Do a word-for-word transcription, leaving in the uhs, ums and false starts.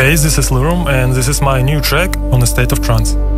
Hey, this is LÜRUM and this is my new track on A State of Trance.